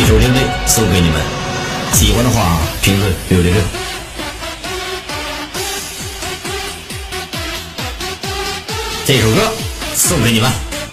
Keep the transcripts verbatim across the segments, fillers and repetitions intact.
一首另类送给你们，喜欢的话评论六六六。这首歌送给你们。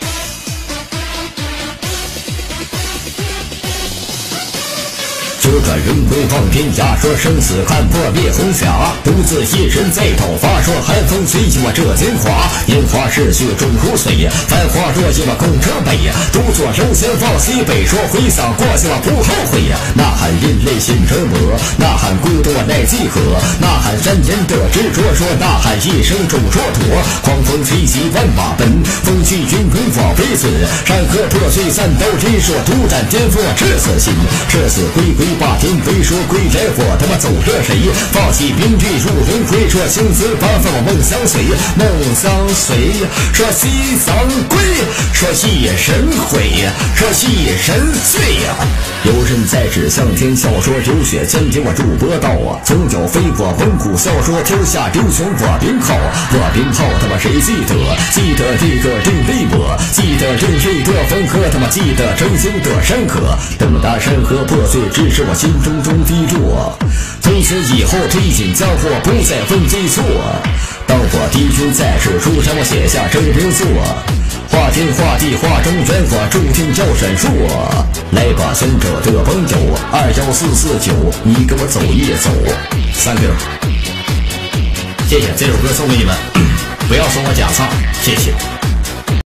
折转人归望天涯，说生死看破灭红霞，独自一人在讨伐，说寒风吹起我这金华，烟花逝去终如水，繁华落尽我空车北，独坐人间望西北，说回想过去我不后悔，呐喊人类心折磨，呐喊孤独我耐几何，呐喊山人的执着，说呐喊一生中蹉跎，狂风吹起万马奔，风去云滚我为尊，山河破碎三刀人，说独占巅峰我至死心，至死归归霸天飞，说归来我他妈走着谁，放弃兵具入轮回，说青丝八分我梦相随，梦相随，说西藏归，说一人悔，说一人醉呀。有人在指向天笑，说流血千金我入波道啊，从脚飞我猛虎啸，说天下英雄我名号，我名号他妈谁记得？记得这个定力我，记得正义的风和，他妈记得真心的山河，等大山河破碎，只是我心中中低落。从此以后推进江湖不再分对错，当我敌军在世书上我写下真名作，画天画地画中原，我注定要闪烁。来吧尊者的朋友，二幺四四九，你跟我走一走。三六，谢谢，这首歌送给你们，不要说我假唱，谢谢。